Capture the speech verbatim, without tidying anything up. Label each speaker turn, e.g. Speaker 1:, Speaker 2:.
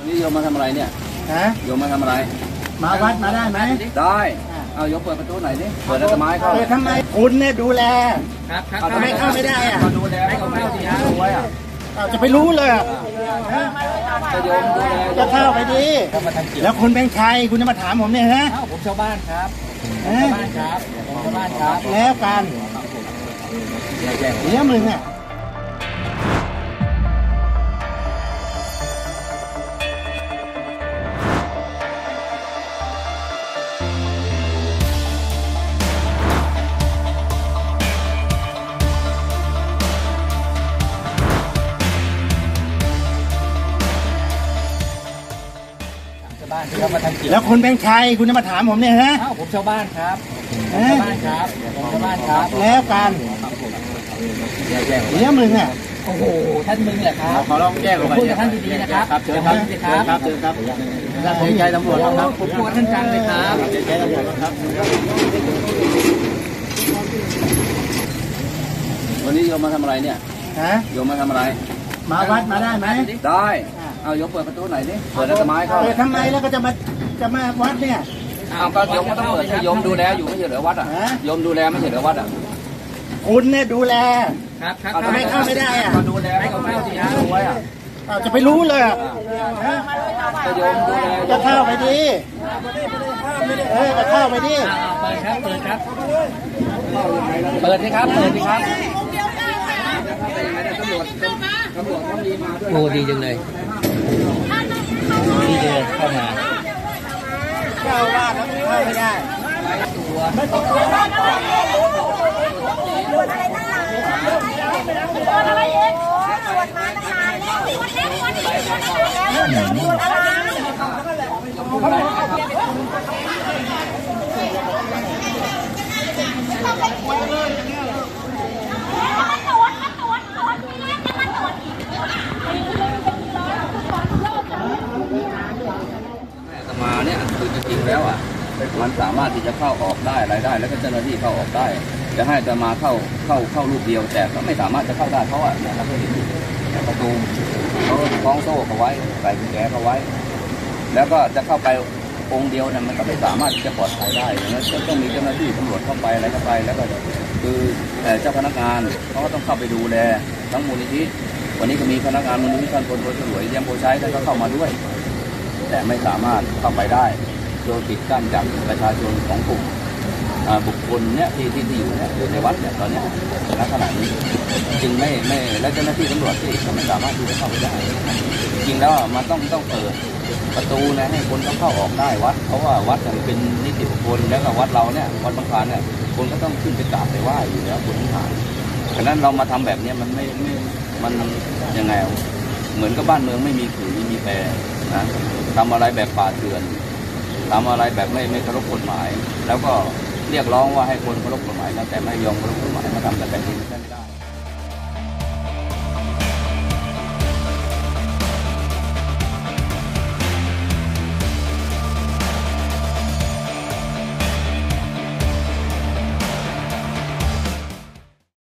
Speaker 1: นี่โยมมาทำอะไรเนี่ยฮะโยมมาทำอะไร
Speaker 2: มาวัดมาได้ไหม
Speaker 1: ได้เอาโยมเปิดประตูไหนดิเปิดแล้วจะไม้เข้า
Speaker 2: เปิดทำไมคุณเนี่ยดูแล
Speaker 1: ครับครับ
Speaker 2: ทำไมเข้าไม่ได้อ่ะ
Speaker 1: ดูแลให้เขาเข้าสิฮะไว้อ่ะ
Speaker 2: จะไปรู้เลย
Speaker 1: จะโยมดูแล
Speaker 2: จะเข้าไปดีแล้วคุณเป็นใครคุณจะมาถามผมเนี่ยฮะ
Speaker 1: ผมชาวบ้านครับชาวบ้านครับชาวบ้านครับ
Speaker 2: แล้วกันเนี่ยมึงอ่ะแล้วคุณเป็นใครคุณจะมาถามผมเนี่ยฮะ
Speaker 1: ผมชาวบ้านครับชาวบ้านครับชาวบ้านครับ
Speaker 2: แล้วกันเนี่ยมึงอ่ะ
Speaker 1: โอ้โหท่านมึงแหละครับ
Speaker 2: ขอร้องแยกลงไป
Speaker 1: พูดกับท่านดีๆนะครับ
Speaker 2: เชิญครับครับเชิญครับผมใจตำรวจครับ
Speaker 1: ผมกลัวท่านจังเลยครับ
Speaker 2: ใจตำรวจครับ
Speaker 1: วันนี้โยมมาทำอะไรเนี่ย
Speaker 2: ฮะ
Speaker 1: โยมมาทำอะไร
Speaker 2: มาวัดมาได้ไหม
Speaker 1: ได้เอาโยมเปิดประตูไหนดิเปิดแล้วจะไม้เข้า
Speaker 2: เปิดทำไมแล้วก็จะมาจะมาวัดเนี่ย
Speaker 1: เอาก็โยมก็ต้องเปิดโยมดูแลอยู่ไม่ใช่เหรอวัดอ่ะโยมดูแลไม่ใช่เหรอวัดอ่ะ
Speaker 2: คุณเนี่ยดูแล
Speaker 1: ครับครับ
Speaker 2: ทำไมเข้าไม่ได้อ่ะ
Speaker 1: ดูแลให้เขาเข้าสิฮะไว้อ่ะ
Speaker 2: จะไปรู้เลย
Speaker 1: จะโยมดูแล
Speaker 2: จะเข้าไปดีเออจะเข้าไปดี
Speaker 1: เปิดครับเปิดครับเปิดสิครับเปิดสิครับโอ้ดีจังเลยดีเลยเข้ามา
Speaker 2: เข้าว่าเข้าไม่ได้ไม่ต้องกลัว
Speaker 3: อะไรเองตรวจมาตั้งนานแล้ววันนี้วันนี้แล้วตรวจอะไร
Speaker 1: มาเนี่ยคือจริงๆแล้วอ่ะมันสามารถที่จะเข้าออกได้อะไรได้แล้วก็เจ้าหน้าที่เข้าออกได้จะให้จะมาเข้าเข้าเข้ารูปเดียวแต่ก็ไม่สามารถจะเข้าได้เพราะว่าเนี่ยเราก็เห็นประตูเขาคล้องโซ่เขาไว้ใส่กุญแจเขาไว้แล้วก็จะเข้าไปองค์เดียวเนี่ยมันก็ไม่สามารถที่จะปลอดภัยได้ดังนั้นต้องมีเจ้าหน้าที่ตำรวจเข้าไปอะไรเข้าไปแล้วก็คือเจ้าพนักงานเขาก็ต้องเข้าไปดูแลทั้งมูลนิธิวันนี้ก็มีพนักงานมูลนิธิท่านพลโทสวยเยี่ยมโพชัยท่านก็เข้ามาด้วยแต่ไม่สามารถเข้าไปได้โดยปิดกั้นจากประชาชนของกลุ่มบุคคลเนี่ยที่ที่ที่อยู่เนี่ยอยู่ในวัดเนี่ยตอนนี้ณขณะนี้จึงไม่ไม่และเจ้าหน้าที่ตำรวจที่ก็ไม่สามารถที่จะเข้าไปได้จริงแล้วมันต้องต้องเปิดประตูนะให้คนต้องเข้าออกได้วัดเพราะว่าวัดมันเป็นนิติบุคคลแล้วก็วัดเราเนี่ยวัดบางคลานเนี่ยคนก็ต้องขึ้นไปกราบไปไหว้อยู่แล้วคนทั้งหลายฉะนั้นเรามาทำแบบนี้มันไม่ไม่มันยังไงเหมือนกับบ้านเมืองไม่มีขื่อไม่มีแปรนะทำอะไรแบบป่าเถื่อนทำอะไรแบบไม่ไม่เคารพกฎหมายแล้วก็เรียกร้องว่าให้คนเคารพกฎหมายแต่ไม่ยอมเคารพกฎหมายมาทำกันแบบนี้ไม่ได้